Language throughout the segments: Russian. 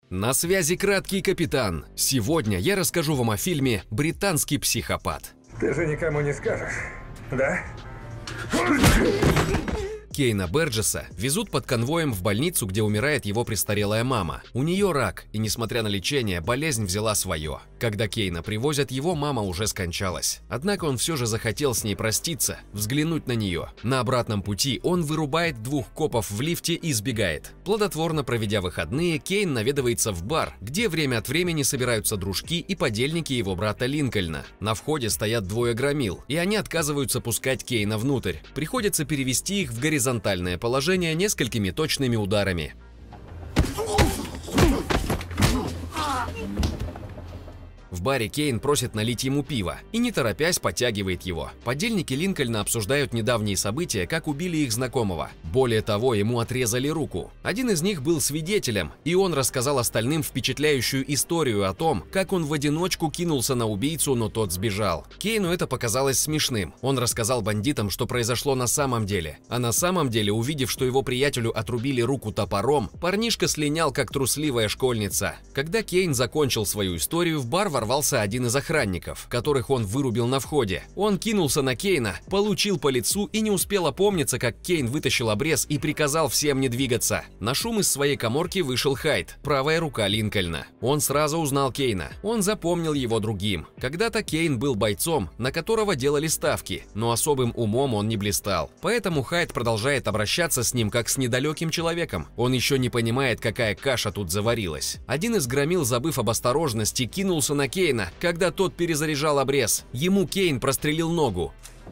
На связи краткий капитан. Сегодня я расскажу вам о фильме «Британский психопат». Ты же никому не скажешь, да? Кейна Берджеса везут под конвоем в больницу, где умирает его престарелая мама. У нее рак, и несмотря на лечение, болезнь взяла свое. Когда Кейна привозят, его мама уже скончалась. Однако он все же захотел с ней проститься, взглянуть на нее. На обратном пути он вырубает двух копов в лифте и сбегает. Плодотворно проведя выходные, Кейн наведывается в бар, где время от времени собираются дружки и подельники его брата Линкольна. На входе стоят двое громил, и они отказываются пускать Кейна внутрь. Приходится перевести их в горизонтальное положение несколькими точными ударами. В баре Кейн просит налить ему пиво и, не торопясь, подтягивает его. Подельники Линкольна обсуждают недавние события, как убили их знакомого. Более того, ему отрезали руку. Один из них был свидетелем, и он рассказал остальным впечатляющую историю о том, как он в одиночку кинулся на убийцу, но тот сбежал. Кейну это показалось смешным. Он рассказал бандитам, что произошло на самом деле. А на самом деле, увидев, что его приятелю отрубили руку топором, парнишка слинял, как трусливая школьница. Когда Кейн закончил свою историю, в бар ворвался один из охранников, которых он вырубил на входе. Он кинулся на Кейна, получил по лицу и не успел опомниться, как Кейн вытащил обрез и приказал всем не двигаться. На шум из своей каморки вышел Хайд, правая рука Линкольна. Он сразу узнал Кейна. Он запомнил его другим. Когда-то Кейн был бойцом, на которого делали ставки, но особым умом он не блистал. Поэтому Хайд продолжает обращаться с ним как с недалеким человеком. Он еще не понимает, какая каша тут заварилась. Один из громил, забыв об осторожности, кинулся на Кейна, когда тот перезаряжал обрез. Ему Кейн прострелил ногу.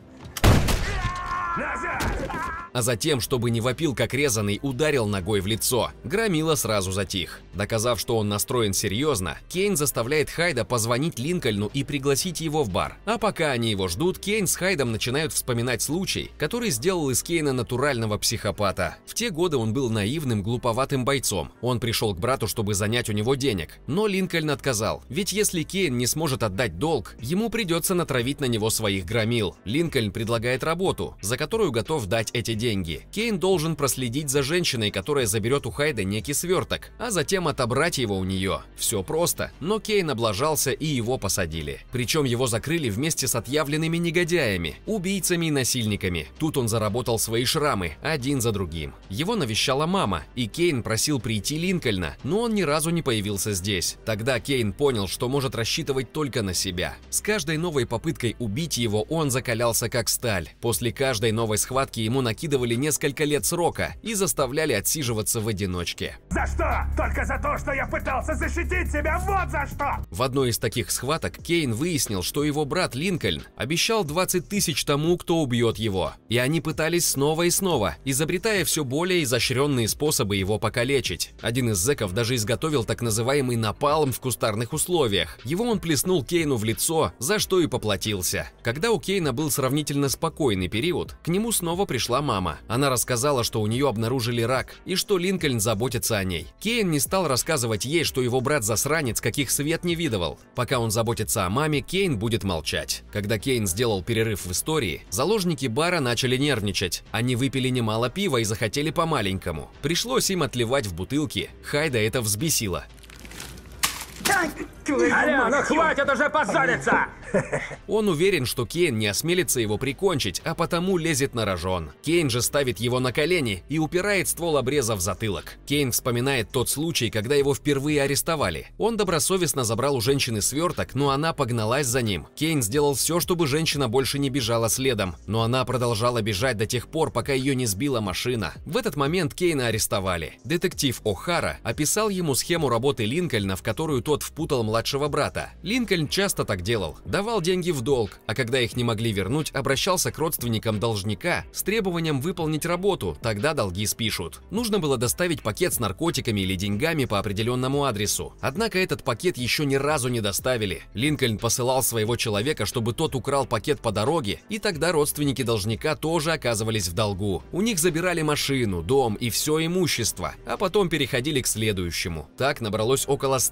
А затем, чтобы не вопил как резаный, ударил ногой в лицо. Громила сразу затих. Доказав, что он настроен серьезно, Кейн заставляет Хайда позвонить Линкольну и пригласить его в бар. А пока они его ждут, Кейн с Хайдом начинают вспоминать случай, который сделал из Кейна натурального психопата. В те годы он был наивным, глуповатым бойцом. Он пришел к брату, чтобы занять у него денег. Но Линкольн отказал. Ведь если Кейн не сможет отдать долг, ему придется натравить на него своих громил. Линкольн предлагает работу, за которую готов дать эти деньги. Кейн должен проследить за женщиной, которая заберет у Хайда некий сверток, а затем отобрать его у нее. Все просто, но Кейн облажался и его посадили. Причем его закрыли вместе с отъявленными негодяями, убийцами и насильниками. Тут он заработал свои шрамы, один за другим. Его навещала мама, и Кейн просил прийти Линкольна, но он ни разу не появился здесь. Тогда Кейн понял, что может рассчитывать только на себя. С каждой новой попыткой убить его он закалялся как сталь. После каждой новой схватки ему накидывали несколько лет срока и заставляли отсиживаться в одиночке. За что? Только за то, что я пытался защитить себя, вот за что! В одной из таких схваток Кейн выяснил, что его брат Линкольн обещал 20 тысяч тому, кто убьет его. И они пытались снова и снова, изобретая все более изощренные способы его покалечить. Один из зэков даже изготовил так называемый напалм в кустарных условиях. Его он плеснул Кейну в лицо, за что и поплатился. Когда у Кейна был сравнительно спокойный период, к нему снова пришла мама. Она рассказала, что у нее обнаружили рак и что Линкольн заботится о ней. Кейн не стал рассказывать ей, что его брат засранец, каких свет не видывал. Пока он заботится о маме, Кейн будет молчать. Когда Кейн сделал перерыв в истории, заложники бара начали нервничать. Они выпили немало пива и захотели по-маленькому. Пришлось им отливать в бутылки. Хайда это взбесило. Алло, ну хватит уже позориться! Он уверен, что Кейн не осмелится его прикончить, а потому лезет на рожон. Кейн же ставит его на колени и упирает ствол обреза в затылок. Кейн вспоминает тот случай, когда его впервые арестовали. Он добросовестно забрал у женщины сверток, но она погналась за ним. Кейн сделал все, чтобы женщина больше не бежала следом, но она продолжала бежать до тех пор, пока ее не сбила машина. В этот момент Кейна арестовали. Детектив О'Хара описал ему схему работы Линкольна, в которую тот впутал младшего брата. Линкольн часто так делал. Давал деньги в долг, а когда их не могли вернуть, обращался к родственникам должника с требованием выполнить работу, тогда долги спишут. Нужно было доставить пакет с наркотиками или деньгами по определенному адресу. Однако этот пакет еще ни разу не доставили. Линкольн посылал своего человека, чтобы тот украл пакет по дороге, и тогда родственники должника тоже оказывались в долгу. У них забирали машину, дом и все имущество, а потом переходили к следующему. Так набралось около 150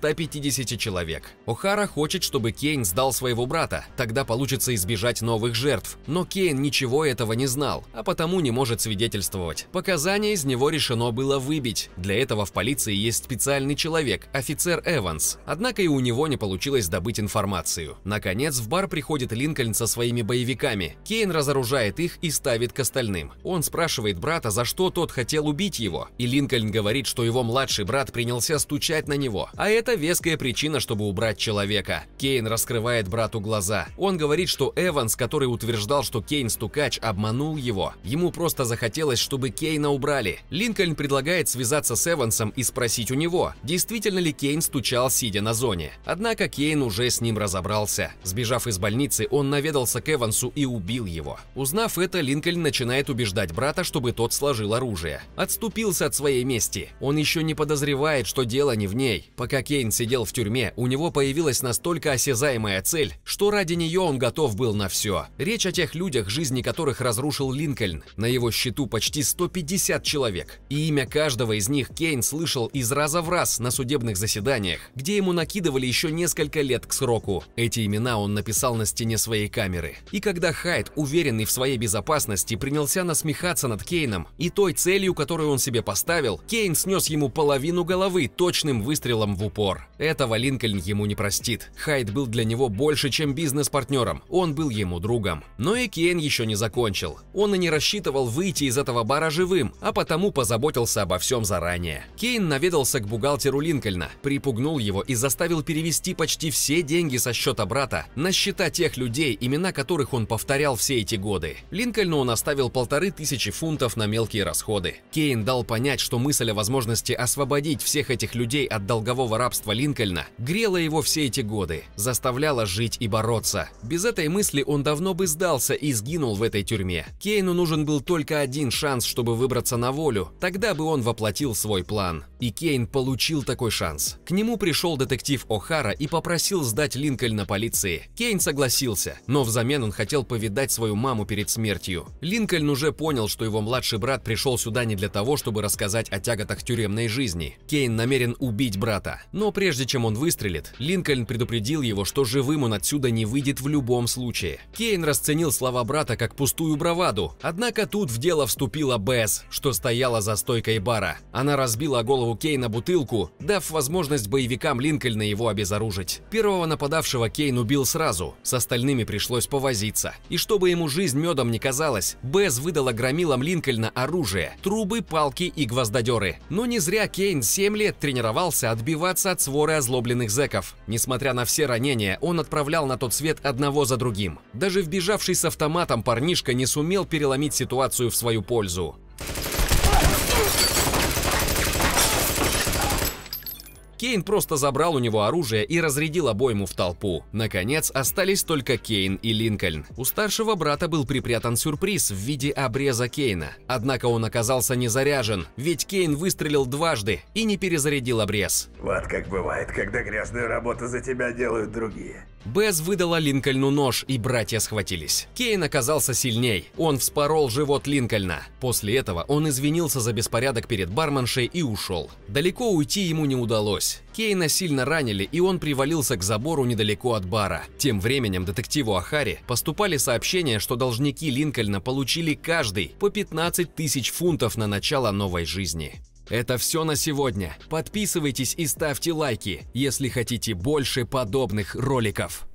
50 человек. О'Хара хочет, чтобы Кейн сдал своего брата, тогда получится избежать новых жертв. Но Кейн ничего этого не знал, а потому не может свидетельствовать. Показания из него решено было выбить. Для этого в полиции есть специальный человек, офицер Эванс. Однако и у него не получилось добыть информацию. Наконец в бар приходит Линкольн со своими боевиками. Кейн разоружает их и ставит к остальным. Он спрашивает брата, за что тот хотел убить его. И Линкольн говорит, что его младший брат принялся стучать на него. А это веская причина, чтобы убрать человека. Кейн раскрывает брату глаза. Он говорит, что Эванс, который утверждал, что Кейн стукач, обманул его. Ему просто захотелось, чтобы Кейна убрали. Линкольн предлагает связаться с Эвансом и спросить у него, действительно ли Кейн стучал, сидя на зоне. Однако Кейн уже с ним разобрался. Сбежав из больницы, он наведался к Эвансу и убил его. Узнав это, Линкольн начинает убеждать брата, чтобы тот сложил оружие. Отступился от своей мести. Он еще не подозревает, что дело не в ней. Пока Кейн сидел в тюрьме, у него появилась настолько осязаемая цель, что ради нее он готов был на все. Речь о тех людях, жизни которых разрушил Линкольн. На его счету почти 150 человек. И имя каждого из них Кейн слышал из раза в раз на судебных заседаниях, где ему накидывали еще несколько лет к сроку. Эти имена он написал на стене своей камеры. И когда Хайд, уверенный в своей безопасности, принялся насмехаться над Кейном и той целью, которую он себе поставил, Кейн снес ему половину головы точным выстрелом в упор. Этого Линкольн ему не простит. Хайд был для него больше, чем бизнес-партнером. Он был ему другом. Но и Кейн еще не закончил. Он и не рассчитывал выйти из этого бара живым, а потому позаботился обо всем заранее. Кейн наведался к бухгалтеру Линкольна, припугнул его и заставил перевести почти все деньги со счета брата на счета тех людей, имена которых он повторял все эти годы. Линкольну он оставил 1500 фунтов на мелкие расходы. Кейн дал понять, что мысль о возможности освободить всех этих людей от долгового рабства Линкольна грела его все эти годы, заставляла жить и бороться. Без этой мысли он давно бы сдался и сгинул в этой тюрьме. Кейну нужен был только один шанс, чтобы выбраться на волю, тогда бы он воплотил свой план. И Кейн получил такой шанс. К нему пришел детектив О'Хара и попросил сдать Линкольна полиции. Кейн согласился, но взамен он хотел повидать свою маму перед смертью. Линкольн уже понял, что его младший брат пришел сюда не для того, чтобы рассказать о тяготах тюремной жизни. Кейн намерен убить брата. Но прежде чем он выстрелит, Линкольн предупредил его, что живым он отсюда не выйдет в любом случае. Кейн расценил слова брата как пустую браваду. Однако тут в дело вступила Бесс, что стояла за стойкой бара. Она разбила о голову Кейна бутылку, дав возможность боевикам Линкольна его обезоружить. Первого нападавшего Кейн убил сразу, с остальными пришлось повозиться. И чтобы ему жизнь медом не казалась, Бесс выдала громилам Линкольна оружие, трубы, палки и гвоздодеры. Но не зря Кейн 7 лет тренировался отбиваться от своры озлобленных зэков. Несмотря на все ранения, он отправлял на тот свет одного за другим. Даже вбежавший с автоматом парнишка не сумел переломить ситуацию в свою пользу. Кейн просто забрал у него оружие и разрядил обойму в толпу. Наконец, остались только Кейн и Линкольн. У старшего брата был припрятан сюрприз в виде обреза Кейна. Однако он оказался не заряжен, ведь Кейн выстрелил дважды и не перезарядил обрез. Вот как бывает, когда грязную работу за тебя делают другие. Бесс выдала Линкольну нож, и братья схватились. Кейн оказался сильней. Он вспорол живот Линкольна. После этого он извинился за беспорядок перед барменшей и ушел. Далеко уйти ему не удалось. Кейна сильно ранили, и он привалился к забору недалеко от бара. Тем временем детективу О'Харе поступали сообщения, что должники Линкольна получили каждый по 15 тысяч фунтов на начало новой жизни. Это все на сегодня. Подписывайтесь и ставьте лайки, если хотите больше подобных роликов.